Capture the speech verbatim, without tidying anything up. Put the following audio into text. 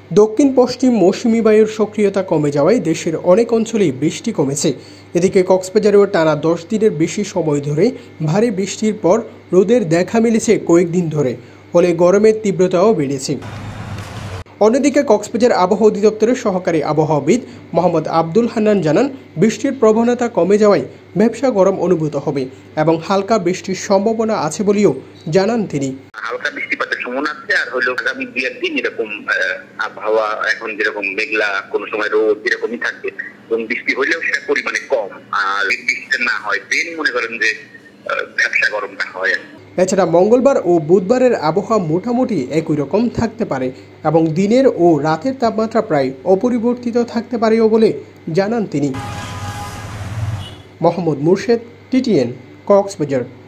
দক্ষিণ পশ্চিম মৌসুমী বায়ুর সক্রিয়তা কমে যাওয়ায় দেশের অনেক অঞ্চলেই বৃষ্টি কমেছে। এদিকে কক্সবাজারেও টানা দশ দিনের বেশি সময় ধরে ভারী বৃষ্টির পর রোদের দেখা মিলেছে কয়েকদিন ধরে, ফলে গরমের তীব্রতাও বেড়েছে। অন্যদিকে কক্সবাজার আবহাওয়া অধিদপ্তরের সহকারী আবহাওয়াবিদ মোহাম্মদ আব্দুল হান্নান জানান, বৃষ্টির প্রবণতা কমে যাওয়ায় ব্যবসা গরম অনুভূত হবে এবং হালকা বৃষ্টির সম্ভাবনা আছে বলেও জানান তিনি। হালকা বৃষ্টিপাতের সম্ভাবনা আছে, আর হলো আগামী দুই একদিন এরকম আবহাওয়া এখন যেরকম মেঘলা, কোনো সময় রোদ এরকমই থাকবে এবং বৃষ্টি হইলেও সেটা পরিমাণে কম। আর বৃষ্টি না হয় দেন মনে করেন যে ব্যবসা গরমটা হয়। এছাড়া মঙ্গলবার ও বুধবারের আবহাওয়া মোটামুটি একই রকম থাকতে পারে এবং দিনের ও রাতের তাপমাত্রা প্রায় অপরিবর্তিত থাকতে পারেও বলে জানান তিনি। মোহাম্মদ মুর্শেদ, টিটিএন, কক্সবাজার।